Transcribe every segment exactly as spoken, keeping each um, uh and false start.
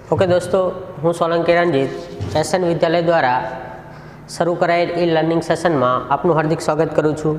Okay दोस्तों, हूँ Solanki Ranjit SN विद्यालय द्वारा शुरू कराયેલ ई लर्निंग सेशन में आपનું हार्दिक स्वागत करूँ छूँ।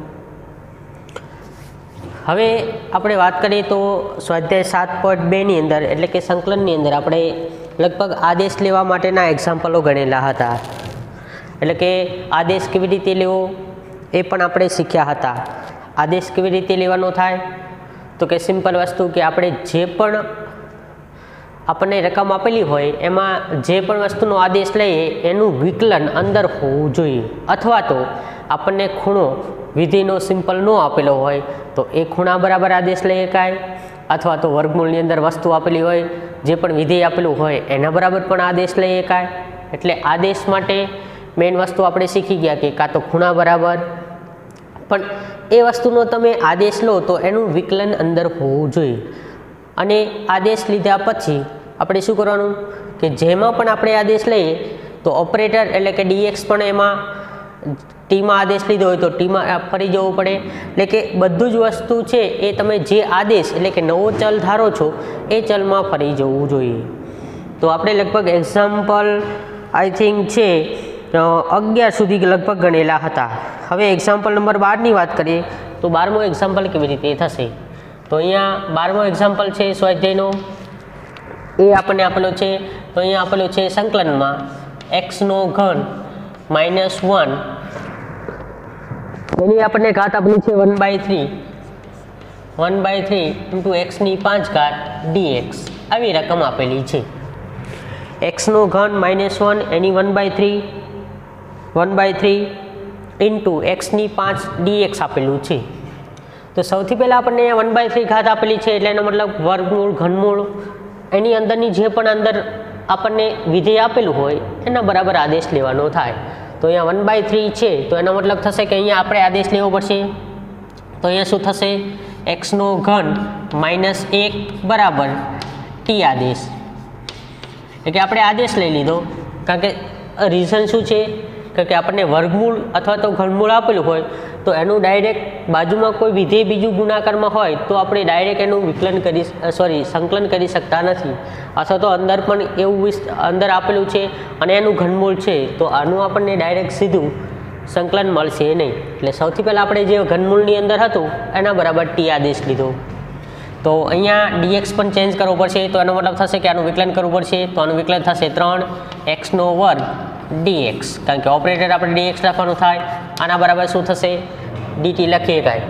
हवे આપણે વાત કરીએ તો સ્વાધ્યાય સાત પોઈન્ટ બે ની અંદર એટલે કે સંકલનની અંદર આપણે લગભગ આદેશ લેવા માટેના એક્ઝામ્પલો ગણેલા હતા। એટલે કે આદેશ કેવી રીતે લેવો એ પણ આપણે શીખ્યા હતા। આદેશ કેવી રીતે લેવાનો થાય તો કે સિમ્પલ વસ્તુ કે આપણે જે પણ આપણને રકમ આપેલી હોય એમાં જે પણ વસ્તુનો આદેશ લઈએ એનું વિકલન અંદર હોવું જોઈએ, અથવા તો આપણને ખૂણો વિધિનો સિમ્પલ ન આપેલો હોય તો એ ખૂણા બરાબર આદેશ લઈ શકાય, અથવા તો વર્ગમૂળની અંદર વસ્તુ આપેલી હોય જે પણ વિધેય આપેલું હોય એના બરાબર પણ આદેશ લઈ શકાય। એટલે આદેશ માટે મેઇન વસ્તુ આપણે શીખી ગયા કે કાં તો ખૂણા બરાબર, પણ એ વસ્તુનો તમે આદેશ લો તો એનું વિકલન અંદર હોવું જોઈએ। અને આદેશ લીધા પછી આપણે શું કરવાનું કે જેમાં પણ આપણે આદેશ લઈએ તો ઓપરેટર એટલે કે ડીએક્સ પણ એમાં ટીમાં આદેશ લીધો હોય તો ટીમાં ફરી જવું પડે। એટલે કે બધું જ વસ્તુ છે એ તમે જે આદેશ એટલે કે નવો ચલ ધારો છો એ ચલમાં ફરી જવું જોઈએ। તો આપણે લગભગ એક્ઝામ્પલ આઈ થિંક છે અગિયાર સુધી લગભગ ગણેલા હતા। હવે એક્ઝામ્પલ નંબર બારની વાત કરીએ તો બારમો એક્ઝામ્પલ કેવી રીતે થશે તો અહીંયા બારમો એક્ઝામ્પલ છે સ્વાધ્યાયનો, એ આપણને આપેલો છે। તો અહીંયા આપેલો છે સંકલનમાં એક્સનો ઘન માઇનસ વન, એની આપણને ઘાત આપેલી છે one by three one by three into એક્સની પાંચ ઘાત ડીએક્સ, આવી રકમ આપેલી છે। એક્સનો ઘન માઇનસ વન એની one by three one by three into એક્સની પાંચ ડીએક્સ આપેલું છે। તો સૌથી પહેલાં આપણને વન બાય થ્રી ઘાત આપેલી છે એટલે એનો મતલબ વર્ગમૂળ ઘનમૂળ એની અંદરની જે પણ અંદર આપણને વિધેય આપેલું હોય એના બરાબર આદેશ લેવાનો થાય। તો અહીંયા વન બાય થ્રી છે તો એનો મતલબ થશે કે અહીંયા આપણે આદેશ લેવો પડશે। તો અહીંયા શું થશે એક્સનો ઘન માઇનસ એક બરાબર ટી આદેશ, એટલે કે આપણે આદેશ લઈ લીધો કારણ કે રીઝન શું છે કે આપણને વર્ગમૂળ અથવા તો ઘનમૂળ આપેલું હોય તો એનું ડાયરેક્ટ બાજુમાં કોઈ વિધેય બીજું ગુણાકારમાં હોય તો આપણે ડાયરેક્ટ એનું વિકલન કરી સોરી સંકલન કરી શકતા નથી, અથવા તો અંદર પણ એવું અંદર આપેલું છે અને એનું ઘનમૂળ છે તો આનું આપણને ડાયરેક્ટ સીધું સંકલન મળશે નહીં। એટલે સૌથી પહેલાં આપણે જે ઘનમૂળની અંદર હતું એના બરાબર ટી આદેશ લીધો। તો અહીંયા ડીએક્સ પણ ચેન્જ કરવો પડશે તો એનો મતલબ થશે કે આનું વિકલન કરવું પડશે, તો આનું વિકલન થશે ત્રણ એક્સનો વર્ગ ડીએક્સ, કારણ કે ઓપરેટર આપણે ડીએક્સ લખવાનું થાય। આના બરાબર શું થશે ડીટી લખીએ કાંઈ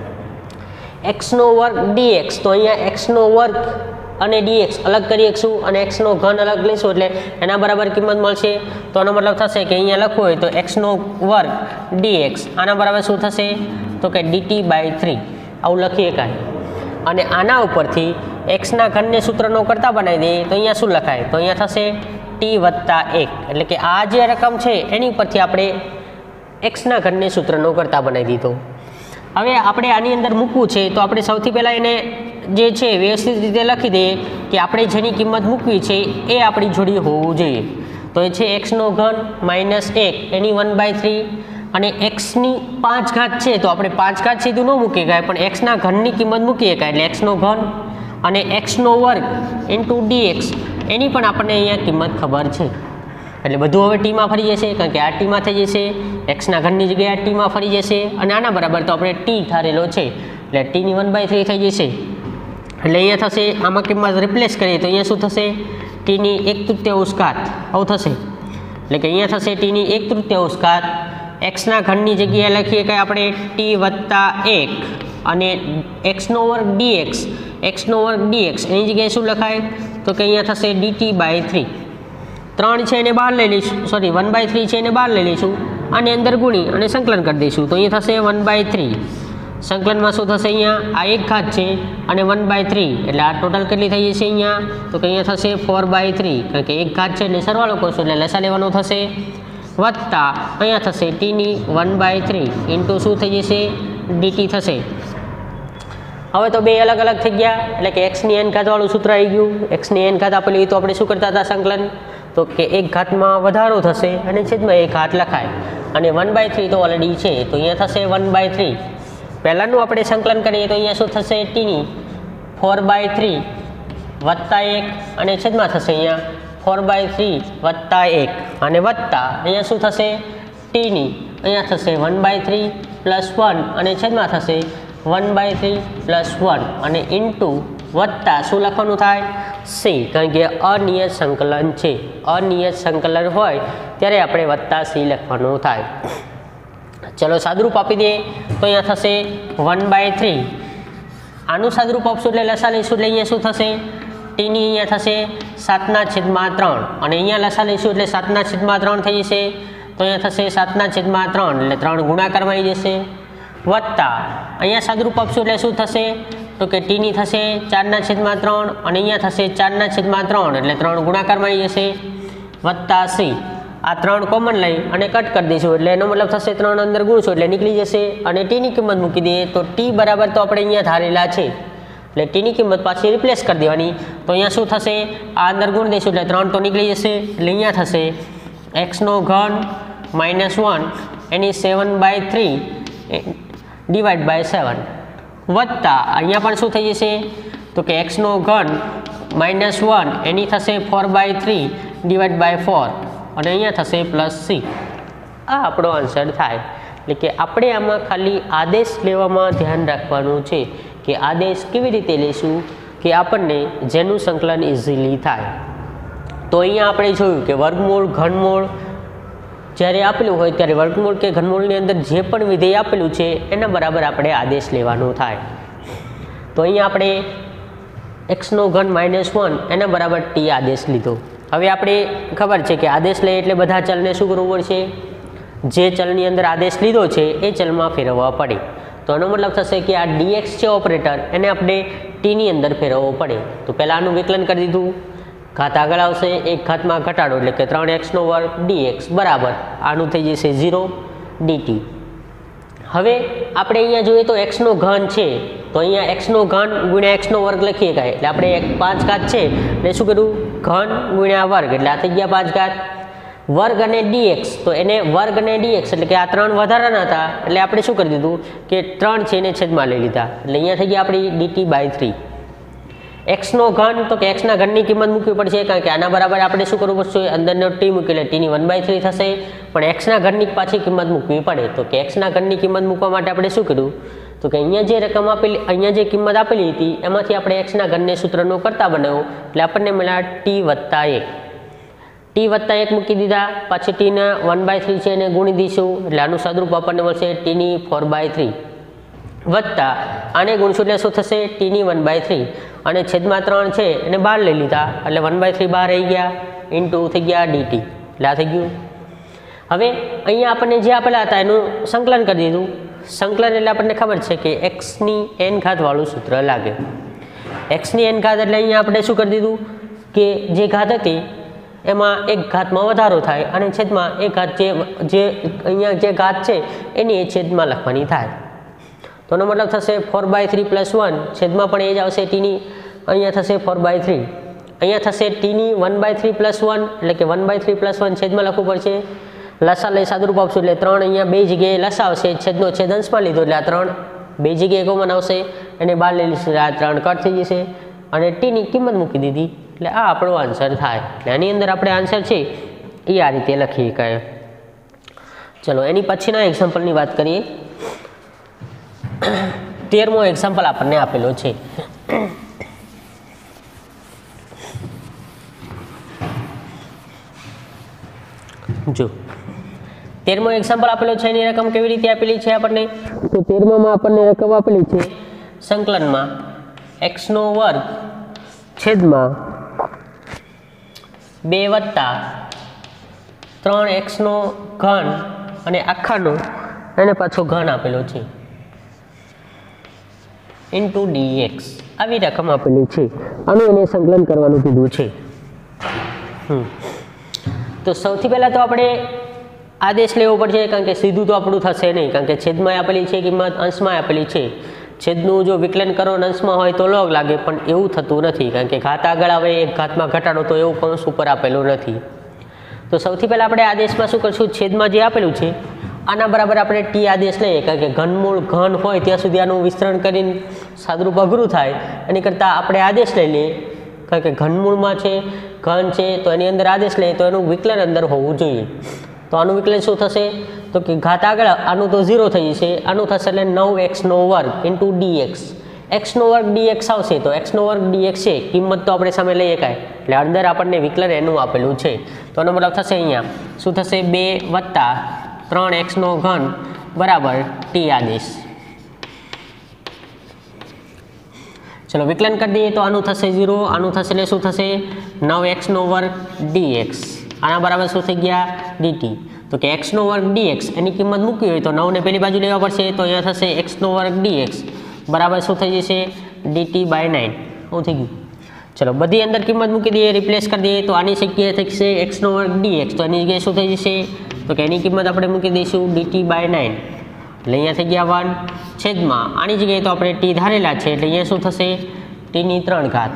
એક્સનો વર્ગ ડીએક્સ, તો અહીંયા એક્સનો વર્ગ અને ડીએક્સ અલગ કરી શકશું અને એક્સનો ઘન અલગ લઈશું એટલે એના બરાબર કિંમત મળશે। તો આનો મતલબ થશે કે અહીંયા લખવું હોય તો એક્સનો વર્ગ ડીએક્સ આના બરાબર શું થશે તો કે ડીટી બાય થ્રી, આવું લખીએ કાંઈ। અને આના ઉપરથી એક્સના ઘનને સૂત્રનો કરતા બનાવી દઈએ તો અહીંયા શું લખાય તો અહીંયા થશે ટી વત્તા એક, એટલે કે આ જે રકમ છે એની ઉપરથી આપણે એક્સના ઘનને સૂત્રનો કરતા બનાવી દીધો। હવે આપણે આની અંદર મૂકવું છે તો આપણે સૌથી પહેલાં એને જે છે વ્યવસ્થિત રીતે લખી દઈએ કે આપણે જેની કિંમત મૂકવી છે એ આપણી જોડે હોવું જોઈએ। તો એ છે એક્સનો ઘન માઇનસ એક એની વન બાય થ્રી અને એક્સની પાંચ ઘાત છે તો આપણે પાંચ ઘાત સીધું ન મૂકી શકાય પણ એક્સના ઘનની કિંમત મૂકી શકાય, એટલે એક્સનો ઘન અને એક્સનો વર્ગ ઇન્ટુ ડીએક્સ એની પણ આપણને અહીંયા કિંમત ખબર છે। એટલે બધું હવે ટીમાં ફરી જશે કારણ કે આ ટીમાં થઈ જશે, એક્સના ઘનની જગ્યાએ આ ટીમાં ફરી જશે અને આના બરાબર તો આપણે ટી ધારેલો છે એટલે ટીની વન બાય થ્રી થઈ જશે। એટલે અહીંયા થશે આમાં કિંમત રિપ્લેસ કરીએ તો અહીંયા શું થશે ટીની એક તૃતીયાંશ ઘાત આવું થશે, એટલે કે અહીંયા થશે ટીની એક તૃતીયાંશ ઘાત, એક્સના ઘનની જગ્યાએ લખીએ કે આપણે ટી વત્તા એક અને એક્સનો વર્ગ ડીએક્સ એક્સનો વર્ગ ડીએક્સ એની જગ્યાએ શું લખાય તો કે અહીંયા થશે ડીટી બાય થ્રી, ત્રણ છે એને બહાર લઈ લઈશું સોરી વન બાય થ્રી છે એને બહાર લઈ લઈશું અને અંદર ગુણી અને સંકલન કરી દઈશું તો અહીંયા થશે વન બાય થ્રી, સંકલનમાં શું થશે અહીંયા આ એક ઘાત છે અને વન બાય થ્રી એટલે આ ટોટલ કેટલી થઈ જશે અહીંયા તો કે અહીંયા થશે ફોર બાય થ્રી, કારણ કે એક ઘાત છે એટલે સરવાળો કરશું એટલે લસા લેવાનો થશે વત્તા અહીંયા થશે ટીની વન બાય થ્રી ઇન્ટુ શું થઈ જશે ડીટી થશે। હવે તો બે અલગ અલગ થઈ ગયા એટલે કે એક્સની એન ઘાતવાળું સૂત્ર આવી ગયું। એક્સની એન ઘાત આપેલી હોય તો આપણે શું કરતા હતા સંકલન તો કે એક ઘાતમાં વધારો થશે અને છેદમાં એક ઘાત લખાય અને વન બાય થ્રી તો ઓલરેડી છે તો અહીંયા થશે વન બાય થ્રી, પહેલાંનું આપણે સંકલન કરીએ તો અહીંયા શું થશે ટીની ફોર બાય થ્રી વત્તા એક અને છેદમાં થશે અહીંયા ફોર બાય થ્રી વત્તા એક અને વત્તા અહીંયા શું થશે ટીની અહીંયા થશે one by three plus one અને છેદમાં થશે one by three plus one અને ઇન્ટુ વત્તા શું લખવાનું થાય સી, કારણ કે અનિયત સંકલન છે. અનિયત સંકલન હોય ત્યારે આપણે વત્તા સી લખવાનું થાય. ચલો સાદરૂપ આપી દઈએ તો અહીંયા થશે વન બાય થ્રી. આનું સાદરૂપ આપશું એટલે લસા લઈશું એટલે અહીંયા શું થશે ટીની અહીંયા થશે સાતના છેદમાં ત્રણ અને અહીંયા લસા લઈશું એટલે સાતના છેદમાં ત્રણ થઈ જશે. તો અહીંયા થશે સાતના છેદમાં ત્રણ એટલે ત્રણ ગુણાકારમાં આવી જશે વત્તા અહીંયા સાદરૂપ આપશું એટલે શું થશે તો કે ટીની થશે ચારના છેદમાં ત્રણ અને અહીંયા થશે ચારના છેદમાં ત્રણ એટલે ત્રણ ગુણાકારમાં આવી જશે વત્તા સી. આ ત્રણ કોમન લઈ અને કટ કરી દઈશું એટલે એનો મતલબ થશે ત્રણ અંદર ગુણશું એટલે નીકળી જશે અને ટીની કિંમત મૂકી દઈએ તો ટી બરાબર તો આપણે અહીંયા ધારેલા છે એટલે ટીની કિંમત પાછી રિપ્લેસ કરી દેવાની. તો અહીંયા શું થશે આ અંદર ગુણ દઈશું એટલે ત્રણ તો નીકળી જશે એટલે અહીંયા થશે એક્સનો ઘન માઇનસ વન એની seven by three divide by seven વત્તા અહીંયા પણ શું થઈ જશે તો કે એક્સનો ઘન માઇનસ વન એની થશે four by three divide by four અને અહીંયા થશે પ્લસ સી. આ આપણો આન્સર થાય. એટલે કે આપણે આમાં ખાલી આદેશ લેવામાં ધ્યાન રાખવાનું છે કે આદેશ કેવી રીતે લઈશું કે આપણને જેનું સંકલન ઇઝીલી થાય. તો અહીંયા આપણે જોયું કે વર્ગમૂળ ઘનમૂળ જ્યારે આપેલું હોય ત્યારે વર્ગમૂળ કે ઘનમૂળની અંદર જે પણ વિધેય આપેલું છે એના બરાબર આપણે આદેશ લેવાનું થાય. તો અહીંયા આપણે એક્સનો ઘન માઇનસ વન એના બરાબર ટી આદેશ લીધો. હવે આપણે ખબર છે કે આદેશ લઈએ એટલે બધા ચલને શું કરવું પડશે જે ચલની અંદર આદેશ લીધો છે એ ચલમાં ફેરવવા પડે. તો એનો મતલબ થશે કે આ ડીએક્સ છે ઓપરેટર એને આપણે ટીની અંદર ફેરવવો પડે. તો પહેલાં આનું વિકલન કરી દીધું ઘાત આગળ આવશે એક ઘાતમાં ઘટાડો એટલે કે ત્રણ એક્સનો વર્ગ ડીએક્સ બરાબર આનું થઈ જશે ઝીરો ડીટી. હવે આપણે અહીંયા જોઈએ તો એક્સનો ઘન છે તો અહીંયા એક્સનો ઘન ગુણ્યા એક્સનો વર્ગ લખીએ કાંઈ એટલે આપણે એક પાંચ ઘાત છે એટલે શું કર્યું ઘન ગુણ્યા વર્ગ એટલે આ થઈ ગયા પાંચ ઘાત વર્ગ અને ડીએક્સ તો એને વર્ગ અને ડીએક્સ એટલે કે આ ત્રણ વધારાના હતા એટલે આપણે શું કરી દીધું કે ત્રણ છે એને છેદમાં લઈ લીધા એટલે અહીંયા થઈ ગયા આપણી ડીટી બાય થ્રી. એક્સનો ઘન તો કે એક્સના ઘનની કિંમત મૂકવી પડશે કારણ કે આના બરાબર આપણે શું કરવું પડશે અંદરનો ટી મૂકી એટલે ટીની વન બાય થ્રી થશે પણ એક્સના ઘનની પાછી કિંમત મૂકવી પડે. તો કે એક્સના ઘનની કિંમત મૂકવા માટે આપણે શું કર્યું તો કે અહીંયા જે રકમ આપેલી અહીંયા જે કિંમત આપેલી હતી એમાંથી આપણે એક્સના ઘનને સૂત્રનો કરતા બનાવ્યો એટલે આપણને મળ્યા ટી વત્તા એક. ટી વત્તા એક મૂકી દીધા પાછી ટીના વન બાય થ્રી છે એને ગુણી દઈશું એટલે આનું સાદરૂપ આપણને મળશે ટીની ફોર બાય થ્રી વત્તા આને ગુણશું એટલે શું થશે ટીની વન બાય થ્રી અને છેદમાં ત્રણ છે એને બહાર લઈ લીધા એટલે વન બાય થ્રી બહાર રહી ગયા ઇન્ટુ થઈ ગયા ડીટી એટલે આ થઈ ગયું. હવે અહીંયા આપણને જે આપેલા હતા એનું સંકલન કરી દીધું. સંકલન એટલે આપણને ખબર છે કે એક્સની એન ઘાતવાળું સૂત્ર લાગે. એક્સની એન ઘાત એટલે અહીંયા આપણે શું કરી દીધું કે જે ઘાત હતી એમાં એક ઘાતમાં વધારો થાય અને છેદમાં એક ઘાત જે જે અહીંયા જે ઘાત છે એની એ છેદમાં લખવાની થાય. તો એનો મતલબ થશે four by three plus one છેદમાં પણ એ જ આવશે ટીની અહીંયા થશે ફોર બાય થ્રી અહીંયા થશે ટીની one by three plus one એટલે કે one by three plus one છેદમાં લખવું પડશે. લસા લઈ સાદુરૂપ આપશું એટલે ત્રણ અહીંયા બે જગ્યાએ લસા આવશે છેદનો છેદ અંશમાં લીધો એટલે આ ત્રણ બે જગ્યાએ કોમન આવશે એને બહાર લઈ લઈશું આ ત્રણ કટ થઈ જશે અને ટીની કિંમત મૂકી દીધી એટલે આ આપણો આન્સર થાય. એટલે આની અંદર આપણે આન્સર છે એ આ રીતે લખીએ કાંઈ. ચલો એની પછીના એક્ઝામ્પલની વાત કરીએ. તેરમો એક્ઝામ્પલ આપણને આપેલો છે. જો તેરમો એક્ઝામ્પલ આપેલો છે એની રકમ કેવી રીતે આપેલી છે આપણને તો તેરમામાં આપણને રકમ આપેલી છે સંકલનમાં એક્સનો વર્ગ છેદમાં બે વત્તા ત્રણ એક્સનો ઘન અને આખાનો એને પાછો ઘન આપેલો છે ઇન્ટુ ડીએક્સ આવી રકમ આપેલી છે. આનું એને સંકલન કરવાનું કીધું છે. હમ તો સૌથી પહેલાં તો આપણે આદેશ લેવો પડશે કારણ કે સીધું તો આપણું થશે નહીં કારણ કે છેદમાં આપેલી છે કિંમત અંશમાં આપેલી છે. છેદનું જો વિકલન કરો અંશમાં હોય તો લોગ લાગે પણ એવું થતું નથી કારણ કે ઘાત આગળ આવે એક ઘાતમાં ઘટાડો તો એવું કૌંસ ઉપર આપેલું નથી. તો સૌથી પહેલાં આપણે આદેશમાં શું કરશું છેદમાં જે આપેલું છે આના બરાબર આપણે ટી આદેશ લઈએ કારણ કે ઘનમૂળ ઘન હોય ત્યાં સુધી આનું વિસ્તરણ કરીને સાદરૂપ અઘરું થાય એની કરતાં આપણે આદેશ લઈ લઈએ કારણ કે ઘનમૂળમાં છે, ઘન છે, તો એની અંદર આદેશ લઈએ તો એનું વિકલન અંદર હોવું જોઈએ. તો આનું વિકલન શું થશે? તો કે ઘાત આગળ આનું તો ઝીરો થઈ જશે, આનું થશે એટલે નવ એક્સનો વર્ગ ઇન્ટુ ડી એક્સ. એક્સનો વર્ગ ડી એક્સ આવશે તો એક્સનો વર્ગ ડી એક્સ છે, કિંમત તો આપણે સામે લઈએ કાંઈ, એટલે અંદર આપણને વિકલન એનું આપેલું છે. તો એનો મતલબ થશે અહીંયા શું થશે? બે વત્તા ત્રણ એક્સનો ઘન બરાબર ટી આદેશ. ચલો વિકલન કરી દઈએ તો આનું થશે ઝીરો, આનું થશે એટલે શું થશે? નવ એક્સનો વર્ગ ડી એક્સ. આના બરાબર શું થઈ ગયા? ડીટી. તો કે એક્સનો વર્ગ ડી એક્સ એની કિંમત મૂકવી હોય તો નવને પેલી બાજુ લેવા પડશે, તો અહીંયા થશે એક્સનો વર્ગ ડી એક્સ બરાબર શું થઈ જશે? D t by nine. શું થઈ ગયું? ચલો બધી અંદર કિંમત મૂકી દઈએ, રિપ્લેસ કરી દઈએ તો આની જગ્યાએ થશે એક્સનો વર્ગ ડી એક્સ, તો એની જગ્યાએ શું થઈ જશે? તો કે એની કિંમત આપણે મૂકી દઈશું ડીટી બાય નાઇન. એટલે અહીંયા થઈ ગયા વન છેદમાં આની જગ્યાએ તો આપણે ટી ધારેલા છે, એટલે અહીંયા શું થશે? ટીની ત્રણ ઘાત.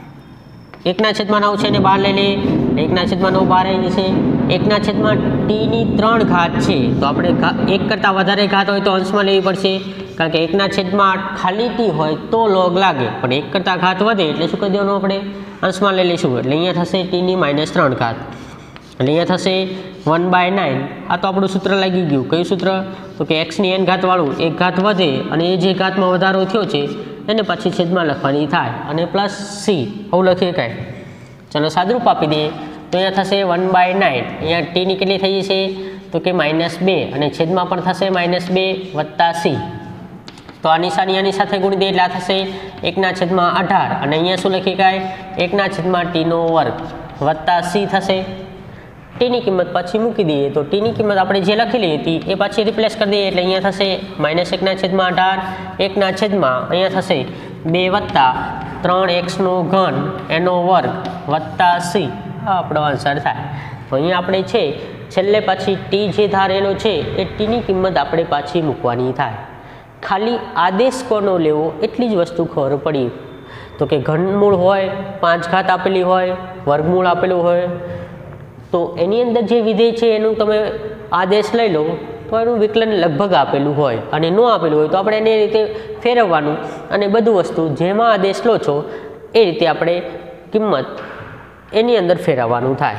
એકના છેદમાં નવ છે ને બહાર લઈ લઈએ, એકના છેદમાં નવ બહાર આવી જશે. એકના છેદમાં ટીની ત્રણ ઘાત છે, તો આપણે એક કરતાં વધારે ઘાત હોય તો અંશમાં લેવી પડશે, કારણ કે એકના છેદમાં ખાલી ટી હોય તો લોગ લાગે, પણ એક કરતાં ઘાત વધે એટલે શું કરી દેવાનું? આપણે અંશમાં લઈ લઈશું. એટલે અહીંયા થશે ટીની માઇનસ ત્રણ ઘાત, એટલે અહીંયા થશે વન બાય નાઇન. આ તો આપણું સૂત્ર લાગી ગયું. કયું સૂત્ર? તો કે એક્સની એન ઘાતવાળું એક ઘાત વધે અને એ જે ઘાતમાં વધારો થયો છે એને પછી છેદમાં લખવાની થાય અને પ્લસ સી આવું લખીએ કાંઈ. ચાલો સાદરૂપ આપી દઈએ તો અહીંયા થશે વન બાય નાઇન. અહીંયા ટીની કેટલી થઈ જશે? તો કે માઇનસ બે અને છેદમાં પણ થશે માઇનસ બે વત્તા સી. તો આ નિશાની આની સાથે ગુણી દે એટલે આ થશે એકના છેદમાં અઢાર અને અહીંયા શું લખી કાંઈ? એકના છેદમાં ટીનો વર્ગ વત્તા સી થશે. ટીની કિંમત પછી મૂકી દઈએ તો ટીની કિંમત આપણે જે લખેલી હતી એ પાછી રિપ્લેસ કરી દઈએ, એટલે અહીંયા થશે માઇનસ એકના છેદમાં અઢાર એકના છેદમાં અહીંયા થશે બે વત્તા ત્રણ એક્સનો ઘન એનો વર્ગ વત્તા સી. આ આપણો આન્સર થાય. તો અહીંયા આપણે છે છેલ્લે પાછી ટી જે ધારેલો છે એ ટીની કિંમત આપણે પાછી મૂકવાની થાય. ખાલી આદેશ કોનો લેવો એટલી જ વસ્તુ ખબર પડી. તો કે ઘનમૂળ હોય, પાંચ ઘાત આપેલી હોય, વર્ગમૂળ આપેલું હોય, તો એની અંદર જે વિધેય છે એનું તમે આદેશ લઈ લો તો એનું વિકલન લગભગ આપેલું હોય, અને ન આપેલું હોય તો આપણે એને રીતે ફેરવવાનું અને બધું વસ્તુ જેમાં આદેશ લો છો એ રીતે આપણે કિંમત એની અંદર ફેરવવાનું થાય.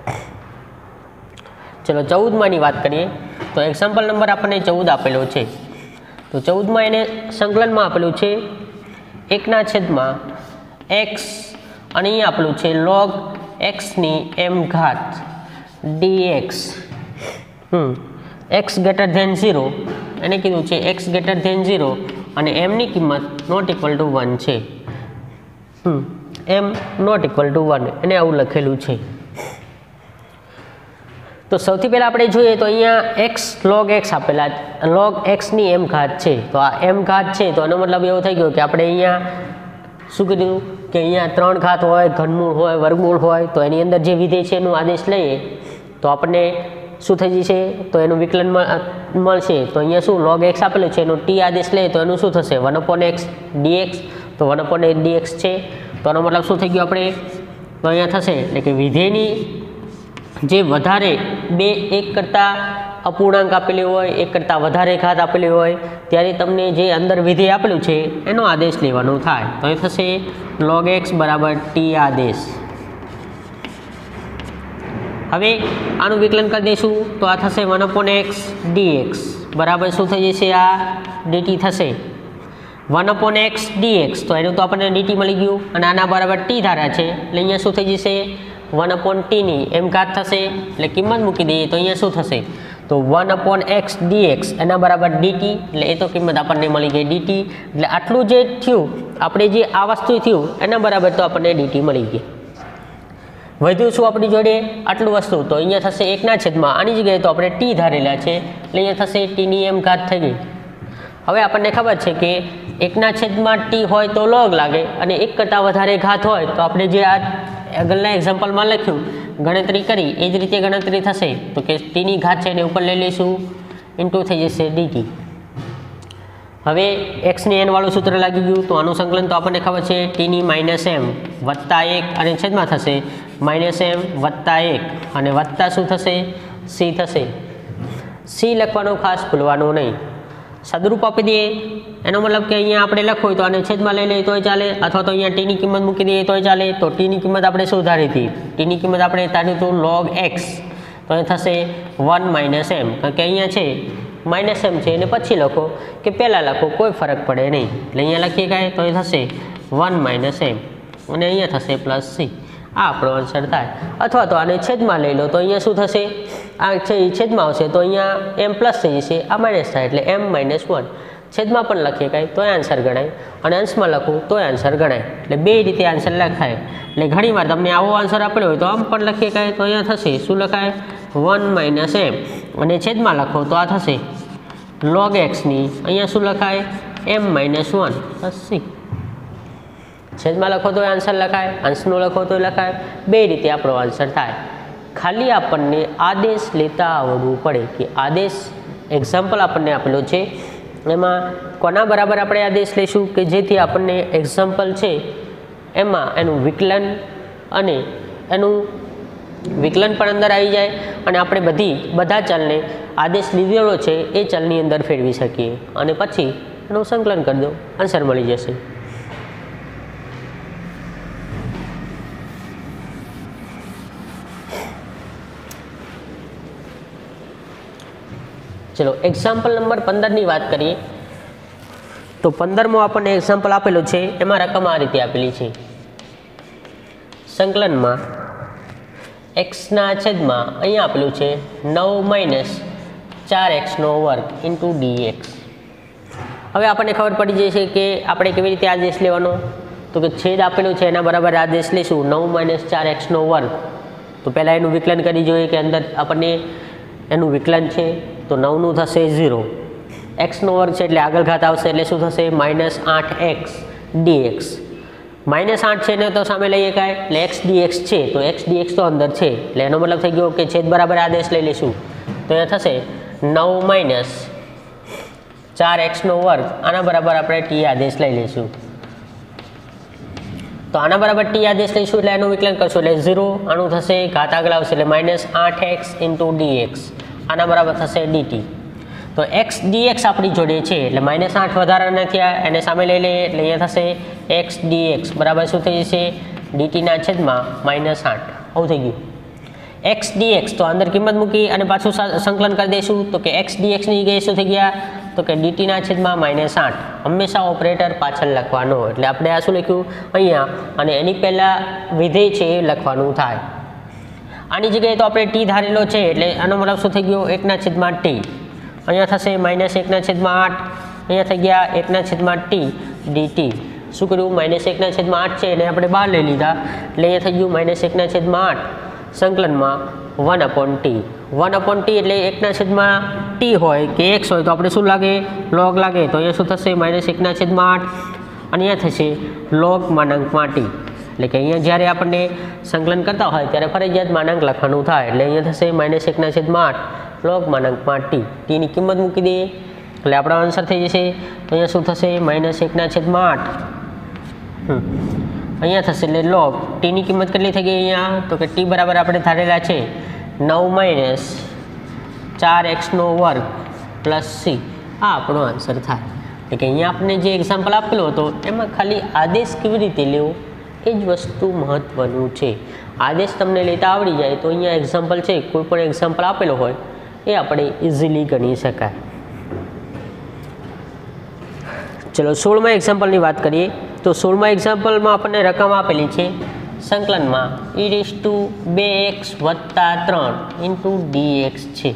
ચલો ચૌદમાંની વાત કરીએ તો એક્ઝામ્પલ નંબર આપણને ચૌદ આપેલો છે. તો ચૌદમાં એને સંકલનમાં આપેલું છે એકના છેદમાં એક્સ અને અહીંયા આપેલું છે લોગ એક્સની એમ ઘાત ડી એક્સ. હમ એક્સ ગ્રેટર ધેન ઝીરો એને કીધું છે એક્સ ગ્રેટર ધેન ઝીરો અને એમની કિંમત નોટ ઇક્વલ ટુ વન છે. હમ m not equal to one એને આવું લખેલું છે. તો સૌથી પહેલાં આપણે જોઈએ તો અહીંયા એક્સ લોગ એક્સ આપેલા, લોગ એક્સની એમ ઘાત છે. તો આ એમ ઘાત છે તો એનો મતલબ એવો થઈ ગયો કે આપણે અહીંયા શું કીધું કે અહીંયા ત્રણ ઘાત હોય, ઘનમૂળ હોય, વર્ગમૂળ હોય, તો એની અંદર જે વિધેય છે એનું આદેશ લઈએ તો આપણને શું થઈ જશે? તો એનું વિકલન મળશે. તો અહીંયા શું લોગ એક્સ આપેલું છે એનું ટી આદેશ લઈએ તો એનું શું થશે? One upon x d x. તો one upon x d x છે તો એનો મતલબ શું થઈ ગયો આપણે? તો અહીંયા થશે એટલે કે વિધેયની જે વધારે બે એક કરતાં અપૂર્ણાંક આપેલી હોય, એક કરતાં વધારે ઘાત આપેલી હોય ત્યારે તમને જે અંદર વિધેય આપેલું છે એનો આદેશ લેવાનો થાય. તો એ થશે લોગ એક્સ બરાબર ટી આદેશ. હવે આનું વિકલન કરી દઈશું તો આ થશે one upon x d x બરાબર શું થઈ જશે? આ ડીટી થશે. One upon x d x તો એનું તો આપણને ડીટી મળી ગયું અને આના બરાબર ટી ધારા છે એટલે અહીંયા શું થઈ જશે? વન અપોન ટીની એમ ઘાત થશે. એટલે કિંમત મૂકી દઈએ તો અહીંયા શું થશે? તો one upon x d x એના બરાબર ડીટી, એટલે એ તો કિંમત આપણને મળી ગઈ ડીટી. એટલે આટલું જે થયું આપણે જે આ વસ્તુ થયું એના બરાબર તો આપણને ડીટી મળી ગઈ. વધ્યું શું આપણી જોડે? આટલું વસ્તુ. તો અહીંયા થશે એકના છેદમાં આની જગ્યાએ તો આપણે ટી ધારેલા છે એટલે અહીંયા થશે ટીની એમ ઘાત થઈ ગઈ. હવે આપણને ખબર છે કે એકના છેદમાં ટી હોય તો લોગ લાગે અને એક કરતાં વધારે ઘાત હોય તો આપણે જે આ આગળના એક્ઝામ્પલમાં લખ્યું ગણતરી કરી એ જ રીતે ગણતરી થશે. તો કે ટીની ઘાત છે એને ઉપર લઈ લઈશું ઇન્ટુ થઈ જશે ડીટી. હવે એક્સની એન વાળું સૂત્ર લાગી ગયું તો આનું સંકલન તો આપણને ખબર છે ટીની માઇનસ એમ વત્તા એક અને છેદમાં થશે માઇનસ એમ વત્તા એક અને વત્તા શું થશે? સી થશે. સી લખવાનું ખાસ ભૂલવાનું નહીં. સાદુરૂપ આપી દઈએ એનો મતલબ કે અહીંયા આપણે લખવું હોય તો આને છેદમાં લઈ લઈએ તોય ચાલે, અથવા તો અહીંયા ટીની કિંમત મૂકી દઈએ તોય ચાલે. તો ટીની કિંમત આપણે શું ધારી હતી? ટીની કિંમત આપણે ધાર્યું હતું લોગ એક્સ, તો એ થશે વન માઇનસ એમ, કારણ કે અહીંયા છે માઇનસ એમ છે, એને પછી લખો કે પહેલાં લખો કોઈ ફરક પડે નહીં. એટલે અહીંયા લખીએ કાંઈ તો એ થશે વન માઇનસ એમ, અને અહીંયા થશે પ્લસ સી. આ આપણો આન્સર થાય. અથવા તો આને છેદમાં લઈ લો તો અહીંયા શું થશે? આ છે એ છેદમાં આવશે તો અહીંયા એમ પ્લસ થઈ જશે, આ માઇનસ થાય એટલે એમ માઇનસ વન. છેદમાં પણ લખીએ કાંઈ તોય આન્સર ગણાય, અને અંશમાં લખું તોય આન્સર ગણાય. એટલે બે રીતે આન્સર લખાય. એટલે ઘણીવાર તમને આવો આન્સર આપેલો હોય તો આમ પણ લખીએ કાંઈ તો અહીંયા થશે શું લખાય? વન માઇનસ એમ, અને છેદમાં લખો તો આ થશે લોગ એક્સની અહીંયા શું લખાય? M minus one plus c. છેદમાં લખો તો આન્સર લખાય, અંશનો લખો તો લખાય. બે રીતે આપણો આન્સર થાય. ખાલી આપણને આદેશ લેતા આવડવું પડે કે આદેશ એક્ઝામ્પલ આપણને આપેલો છે એમાં કોના બરાબર આપણે આદેશ લઈશું કે જેથી આપણને એક્ઝામ્પલ છે એમાં એનું વિકલન અને એનું વિકલન પણ અંદર આવી જાય, અને આપણે બધી બધા ચલને આદેશ લીધેલો છે એ ચલની અંદર ફેરવી શકીએ, અને પછી એનું સંકલન કરી દો, આન્સર મળી જશે. ચલો એક્ઝામ્પલ નંબર પંદરની વાત કરીએ તો પંદરમો આપણને એક્ઝામ્પલ આપેલો છે. એમાં રકમ આ રીતે આપેલી છે, સંકલનમાં એક્સના છેદમાં અહીંયા આપેલું છે નવ માઇનસ ચાર એક્સનો વર્ગ ઇન્ટુ ડી એક્સ. હવે આપણને ખબર પડી જશે કે આપણે કેવી રીતે આદેશ લેવાનો. તો કે છેદ આપેલું છે એના બરાબર આદેશ લઈશું નવ માઇનસ ચાર એક્સનો વર્ગ. તો પહેલાં એનું વિકલન કરી જોઈએ કે અંદર આપણને એનું વિકલન છે તો નવનું થશે ઝીરો, એક્સનો વર્ગ છે એટલે આગળ ઘાત આવશે એટલે શું થશે? માઇનસ આઠ એક્સ ડી એક્સ. માઇનસ આઠ છે ને તો સામે લઈએ કાંઈ એટલે એક્સ ડી એક્સ છે, તો એક્સ ડી એક્સ તો અંદર છે એટલે એનો મતલબ થઈ ગયો કે છેદ બરાબર આદેશ લઈ લઈશું. તો અહીંયા થશે નવ માઇનસ ચાર એક્સનો વર્ગ, આના બરાબર આપણે ટી આદેશ લઈ લઈશું. તો આના બરાબર ટી આદેશ લઈશું એટલે એનું વિકલન કરશું એટલે ઝીરો, આનું થશે ઘાત આગળ આવશે એટલે માઇનસ આઠ એક્સ ઇન્ટુ ડી એક્સ, આના બરાબર થશે ડીટી. તો એક્સ ડી એક્સ આપણી જોડે છે એટલે માઇનસ આઠ વધારાના થયા, એને સામે લઈ લઈએ એટલે અહીંયા થશે એક્સ ડી એક્સ બરાબર શું થઈ જશે? ડીટીના છેદમાં માઇનસ આઠ. આવું થઈ ગયું. એક્સ ડી એક્સ તો અંદર કિંમત મૂકી અને પાછું સંકલન કરી દઈશું તો કે એક્સ ડી એક્સની જગ્યાએ શું થઈ ગયા? તો કે ડીટીના છેદમાં માઇનસ આઠ. હંમેશા ઓપરેટર પાછળ લખવાનો, એટલે આપણે આ શું લખ્યું અહીંયા, અને એની પહેલાં વિધેય છે એ લખવાનું થાય. આની જગ્યાએ તો આપણે ટી ધારેલો છે એટલે આનો મતલબ શું થઈ ગયો? એકના છેદમાં ટી. અહીંયા થશે માઇનસ એકના છેદમાં આઠ, અહીંયા થઈ ગયા એકના છેદમાં ટી ડીટી. શું કર્યું? માઇનસ એકના છેદમાં આઠ છે એને આપણે બહાર લઈ લીધા એટલે અહીંયા થઈ ગયું માઇનસ એકના છેદમાં આઠ સંકલનમાં one upon t. One upon t એટલે એકના છેદમાં ટી હોય કે એક્સ હોય તો આપણે શું લાગે? લોગ લાગે. તો અહીંયા શું થશે? માઇનસ એકના છેદમાં આઠ, અને અહીંયા થશે લોગ માનાંકમાં ટી. એટલે કે અહીંયા જ્યારે આપણને સંકલન કરતા હોય ત્યારે ફરજિયાત માનાંક લખવાનું થાય, એટલે અહીંયા થશે માઇનસ એકના છેદમાં આઠ લોગ માનાંકમાં ટી. ટીની કિંમત મૂકી દઈએ એટલે આપણો આન્સર થઈ જશે. તો અહીંયા શું થશે? માઇનસ એકના છેદમાં આઠ અહીંયા થશે એટલે લોગ ટીની કિંમત કેટલી થઈ ગઈ અહીંયા? તો કે ટી બરાબર આપણે ધારેલા છે નવ માઇનસ ચાર એક્સનો વર્ગ પ્લસ સી. આ આપણો આન્સર થાય. એટલે કે અહીંયા આપણે જે એક્ઝામ્પલ આપેલો હતો એમાં ખાલી આદેશ કેવી રીતે લેવો એ જ વસ્તુ મહત્ત્વનું છે. આદેશ તમને લેતા આવડી જાય તો અહીંયા એક્ઝામ્પલ છે કોઈ પણ એક્ઝામ્પલ આપેલો હોય એ આપણે ઇઝીલી ગણી શકાય. ચલો સોળમા એક્ઝામ્પલની વાત કરીએ તો સોળમા એક્ઝામ્પલમાં આપણને રકમ આપેલી છે સંકલનમાં ઈ રેઝ ટુ બે એક્સ વત્તા ત્રણ ઇન્ટુ ડી એક્સ છે.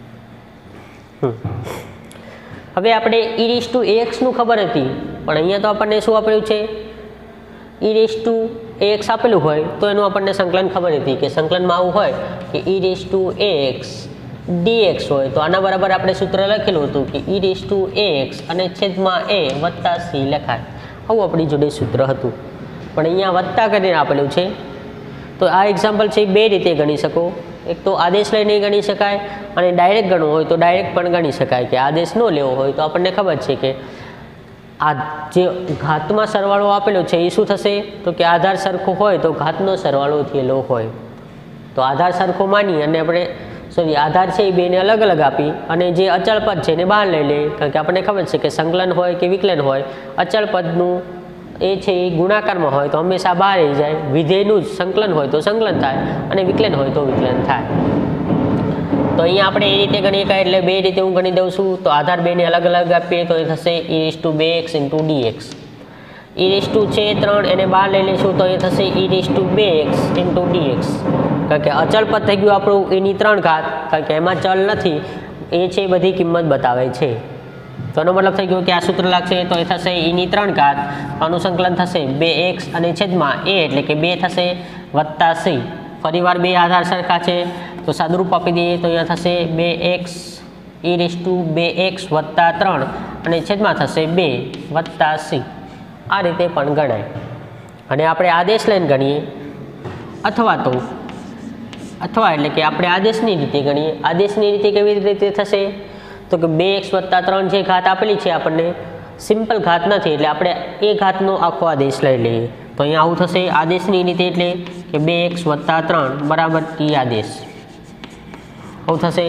હવે આપણે ઈ રેઝ ટુ એક્સનું ખબર હતી પણ અહીંયા તો આપણને શું આપેલું છે? ઈ રેઝ ટુ એક્સ આપેલું હોય તો એનું આપણને સંકલન ખબર હતી કે સંકલનમાં આવું હોય કે e raise to x d x હોય તો આના બરાબર આપણે સૂત્ર લખેલું હતું કે ઈ રેઝ ટુ એક્સ અને છેદમાં એ વત્તા સી લખાય. આવું આપણી જોડે સૂત્ર હતું પણ અહીંયા વત્તા કરીને આપેલું છે. તો આ એક્ઝામ્પલ છે બે રીતે ગણી શકો. એક તો આદેશ લઈને ગણી શકાય અને ડાયરેક્ટ ગણવું હોય તો ડાયરેક્ટ પણ ગણી શકાય. કે આદેશ ન લેવો હોય તો આપણને ખબર છે કે આ જે ઘાતમાં સરવાળો આપેલો છે એ શું થશે? તો કે આધાર સરખો હોય તો ઘાતનો સરવાળો થયેલો હોય તો આધાર સરખો માની અને આપણે સોરી આધાર છે એ બેને અલગ અલગ આપી અને જે અચળ પદ છે એને બહાર લઈ લે, કારણ કે આપણને ખબર છે કે સંકલન હોય કે વિકલન હોય, અચળ પદનું એ છે એ ગુણાકારમાં હોય તો હંમેશા બહાર આવી જાય. વિધેયનું જ સંકલન હોય તો સંકલન થાય અને વિકલન હોય તો વિકલન થાય. તો અહીંયા આપણે એ રીતે ગણીએ કાંઈ એટલે બે રીતે હું ગણી દઉં છું. તો આધાર બેને અલગ અલગ આપીએ તો એ થશે ઈ રેસ ટુ બે x into d x. E raise to છે ત્રણ એને બહાર લઈ લઈશું તો એ થશે ઈ રેસ ટુ બે એક્સ ઇન્ટુ ડી એક્સ. કારણ કે અચળ પદ થઈ ગયું આપણું એની ત્રણ ઘાત, કારણ કે એમાં ચલ નથી, એ છે એ બધી કિંમત બતાવે છે. તો એનો મતલબ થઈ ગયો કે આ સૂત્ર લાગશે તો એ થશે ઈની ત્રણ ઘાત, આનું સંકલન થશે બે એક્સ અને છેદમાં એ એટલે કે બે થશે વત્તા સી. ફરીવાર બે આધાર સરખા છે તો સાદુરૂપ આપી દઈએ તો અહીંયા થશે બે એક્સ ઈ રેસ ટુ બે એક્સ વત્તા ત્રણ અને છેદમાં થશે બે વત્તા સી. આ રીતે પણ ગણાય. અને આપણે આદેશ લઈને ગણીએ અથવા તો અથવા એટલે કે આપણે આદેશની રીતે ગણીએ. આદેશની રીતે કેવી રીતે થશે તો કે બે એક્સ વત્તા ત્રણ જે ઘાત આપેલી છે આપણને સિમ્પલ ઘાત નથી, એટલે આપણે એ ઘાતનો આખો આદેશ લઈ લઈએ. તો અહીંયા આવું થશે આદેશની રીતે, એટલે કે બે એક્સ વત્તા ત્રણ બરાબર ટી આદેશ. આવું થશે.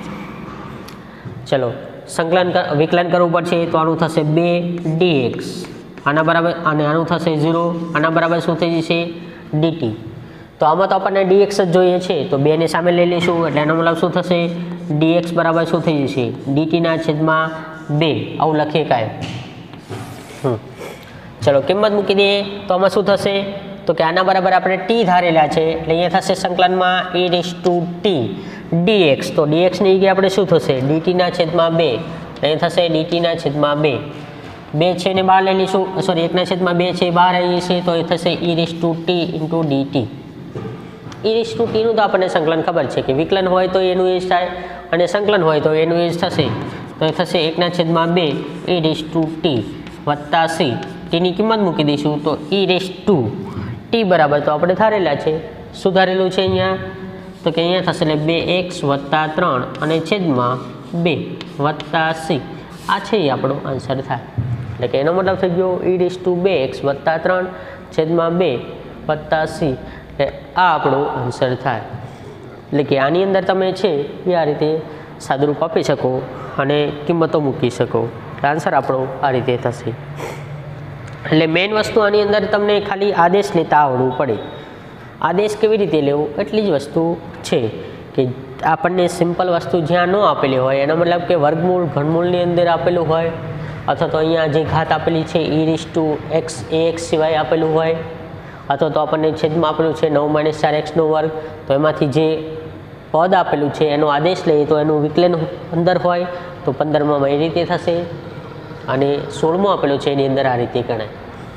ચલો સંકલન વિકલન કરવું પડશે તો આનું થશે બે ડી એક્સ, આના બરાબર અને આનું થશે ઝીરો, આના બરાબર શું થઈ જશે ડીટી. તો આમાં તો આપણને ડીએક્સ જ જોઈએ છે તો બેને સામે લઈ લઈશું એટલે એનો મતલબ શું થશે ડીએક્સ બરાબર શું થઈ જશે ડીટીના છેદમાં બે. આવું લખીએ કાંઈ. હમ ચલો કિંમત મૂકી દઈએ તો આમાં શું થશે તો કે આના બરાબર આપણે ટી ધારેલા છે એટલે અહીંયા થશે સંકલનમાં e raise to t d x. તો ડીએક્સની જગ્યાએ આપણે શું થશે ડીટીના છેદમાં બે, અહીં થશે ડીટીના છેદમાં બે. બે છે ને બહાર લઈ લઈશું, સોરી એકના છેદમાં બે છે બહાર આવીએ છીએ તો એ થશે e raise to t into d t. E raise to ટીનું તો આપણને સંકલન ખબર છે કે વિકલન હોય તો એનું એજ થાય અને સંકલન હોય તો એનું એજ થશે. તો એ થશે એકના છેદમાં બે ઈ રેસ ટુ ટી વત્તા સી. ટીની કિંમત મૂકી દઈશું તો ઈ રેસ ટુ ટી બરાબર તો આપણે ધારેલા છે. શું ધારેલું છે અહીંયા તો કે અહીંયા થશે એટલે બે એક્સ વત્તા ત્રણ અને છેદમાં બે વત્તા સી. આ છે એ આપણો આન્સર થાય. એટલે કે એનો મતલબ થઈ ગયો ઈ રેસ ટુ બે એક્સ વત્તા ત્રણ છેદમાં બે વત્તા સી. એટલે આ આપણો આન્સર થાય. એટલે કે આની અંદર તમે છે એ આ રીતે સાદુરૂપ આપી શકો અને કિંમતો મૂકી શકો. આન્સર આપણો આ રીતે થશે. એટલે મેઇન વસ્તુ આની અંદર તમને ખાલી આદેશ લેતા આવડવું પડે. આદેશ કેવી રીતે લેવો એટલી જ વસ્તુ છે કે આપણને સિમ્પલ વસ્તુ જ્યાં ન આપેલી હોય, એનો મતલબ કે વર્ગમૂળ ઘનમૂળની અંદર આપેલું હોય અથવા તો અહીંયા જે ઘાત આપેલી છે ઈ રેસ ટુ એક્સ એ એક્સ સિવાય આપેલું હોય અથવા તો આપણને છેદમાં આપેલું છે નવ માઇનસ ચાર એક્સનો વર્ગ, તો એમાંથી જે પદ આપેલું છે એનો આદેશ લઈએ તો એનું વિકલન અંદર હોય તો પંદરમાં એ રીતે થશે અને સોળમું આપેલું છે એની અંદર આ રીતે ગણાય.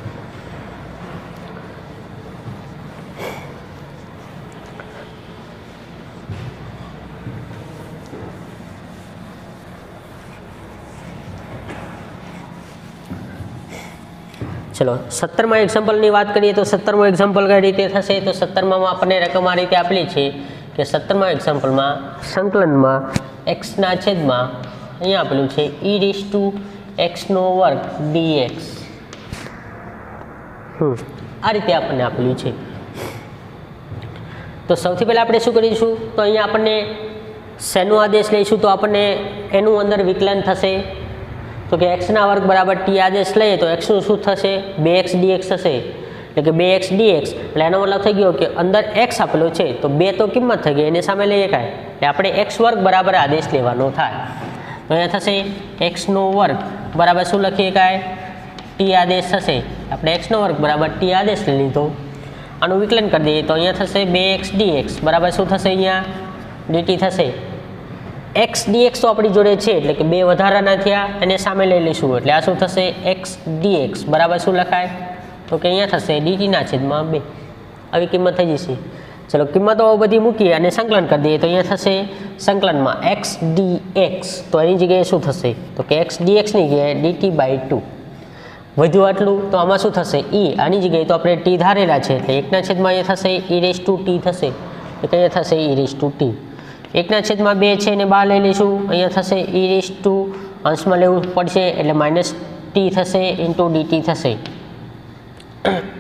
ચલો સત્તરમાં એક્ઝામ્પલની વાત કરીએ તો સત્તરમો એક્ઝામ્પલ કઈ રીતે થશે તો સત્તરમાં આપણને રકમ આ રીતે આપેલી છે કે સત્તરમા એક્ઝામ્પલમાં સંકલનમાં એક્સના છેદમાં અહીંયા આપેલું છે ઈ રેસ ટુ એક્સનો વર્ગ ડીએક્સ. હમ આ રીતે આપણને આપેલું છે. તો સૌથી પહેલાં આપણે શું કરીશું તો અહીંયા આપણને શેનો આદેશ લઈશું તો આપણને એનું અંદર વિકલન થશે. તો કે એક્સના વર્ગ બરાબર ટી આદેશ લઈએ તો એક્સનું શું થશે બે એક્સ ડીએક્સ થશે. એટલે કે બે એક્સ ડીએક્સ એટલે એનો મતલબ થઈ ગયો કે અંદર એક્સ આપેલો છે તો બે તો કિંમત થઈ ગઈ, એની સામે લઈએ કાંઈ એટલે આપણે એક્સ વર્ગ બરાબર આદેશ લેવાનો થાય. તો અહીંયા થશે એક્સનો વર્ગ બરાબર શું લખીએ કાંઈ ટી આદેશ થશે. આપણે એક્સનો વર્ગ બરાબર ટી આદેશ લઈ લીધો, આનું વિકલન કરી દઈએ તો અહીંયા થશે બે એક્સ ડીએક્સ બરાબર શું થશે અહીંયા ડીટી થશે. એક્સ ડીએક્સ તો આપણી જોડે છે એટલે કે બે વધારાના થયા એને સામે લઈ લઈશું એટલે આ શું થશે એક્સ ડીએક્સ બરાબર શું લખાય તો કે અહીંયા થશે ડીટીના છેદમાં બે. આવી કિંમત થઈ જશે. ચલો કિંમતો બધી મૂકીએ અને સંકલન કરી દઈએ તો અહીંયા થશે સંકલનમાં એક્સ ડી એક્સ તો એની જગ્યાએ શું થશે તો કે એક્સ ડીએક્સની જગ્યાએ ડીટી બાય ટુ. વધ્યું આટલું તો આમાં શું થશે ઈ, આની જગ્યાએ તો આપણે ટી ધારેલા છે એટલે એકના છેદમાં અહીંયા થશે ઈ રેસ ટુ ટી થશે એટલે અહીંયા થશે ઈ રેસ ટુ ટી. એકના છેદમાં બે છે એને બહાર લઈ લઈશું, અહીંયા થશે ઈ રેસ ટુ અંશમાં લેવું પડશે એટલે માઇનસ ટી થશે ઇન્ટુ ડીટી થશે.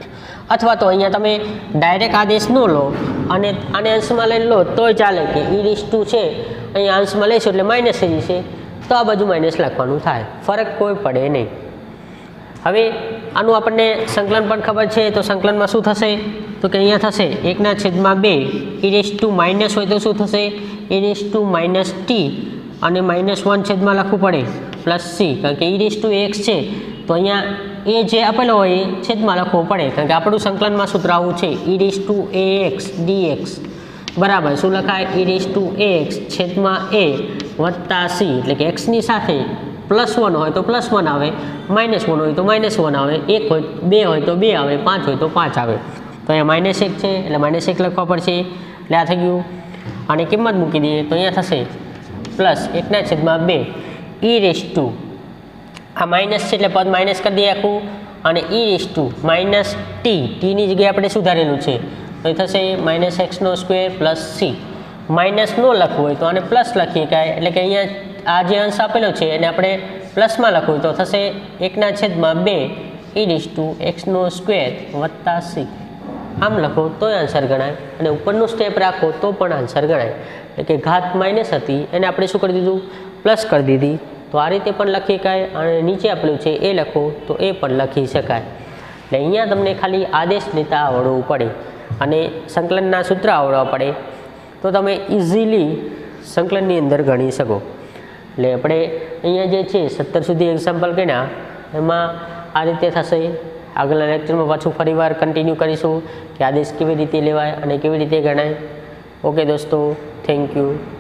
અથવા તો અહીંયા તમે ડાયરેક્ટ આદેશ ન લો અને આને અંશમાં લઈને લો તોય ચાલે કે ઈ રીસ ટુ છે અહીંયા અંશમાં લઈશું એટલે માઇનસ થઈ જશે, તો આ બાજુ માઇનસ લખવાનું થાય, ફરક કોઈ પડે નહીં. હવે આનું આપણને સંકલન પણ ખબર છે, તો સંકલનમાં શું થશે તો કે અહીંયા થશે એકના છેદમાં બે ઈ રેસ ટુ માઇનસ હોય તો શું થશે e raise to minus t અને માઇનસ વન છેદમાં લખવું પડે પ્લસ સી, કારણ કે ઈ રેસ ટુ એક્સ છે તો અહીંયા એ જે આપેલો હોય એ છેદમાં લખવો પડે, કારણ કે આપણું સંકલનમાં સૂત્ર આવું છે e raise to a x d x બરાબર શું લખાય e raise to a x છેદમાં એ વત્તા સી, એટલે કે એક્સની સાથે પ્લસ વન હોય તો પ્લસ વન આવે, માઇનસ વન હોય તો માઇનસ વન આવે, એક હોય બે હોય તો બે આવે, પાંચ હોય તો પાંચ આવે. તો અહીંયા માઇનસ એક છે એટલે માઇનસ એક લખવા પડશે, એટલે આ થઈ ગયું. અને કિંમત મૂકી દઈએ તો અહીંયા થશે પ્લસ એકના છેદમાં બે ઈ રેસ ટુ આ માઇનસ છે એટલે પદ માઇનસ કરી દઈએ આખું, અને e raise to minus t ટીની જગ્યાએ આપણે સુધારેલું છે તો એ થશે માઇનસ એક્સનો સ્ક્વેર પ્લસ સી. માઇનસ નો લખવું હોય તો આને પ્લસ લખીએ કાંઈ, એટલે કે અહીંયા આ જે અંશ આપેલો છે એને આપણે પ્લસમાં લખવું તો થશે એકના છેદમાં બે ઈ રેસ ટુ એક્સનો સ્ક્વેર વત્તા સી. આમ લખો તોય આન્સર ગણાય, અને ઉપરનું સ્ટેપ રાખો તો પણ આન્સર ગણાય. એટલે કે ઘાત માઇનસ હતી એને આપણે શું કરી દીધું પ્લસ કરી દીધી, તો આ રીતે પણ લખી શકાય, અને નીચે આપેલું છે એ લખો તો એ પણ લખી શકાય. એટલે અહીંયા તમને ખાલી આદેશ લેતા આવડવું પડે અને સંકલનના સૂત્ર આવડવા પડે તો તમે ઇઝીલી સંકલનની અંદર ગણી શકો. એટલે આપણે અહીંયા જે છે સત્તર સુધી એક્ઝામ્પલ ગણ્યા એમાં આ રીતે થશે. આગળના લેક્ચરમાં પાછું ફરીવાર કન્ટિન્યુ કરીશું કે આદેશ કેવી રીતે લેવાય અને કેવી રીતે ગણાય. ઓકે દોસ્તો, થેન્ક યુ.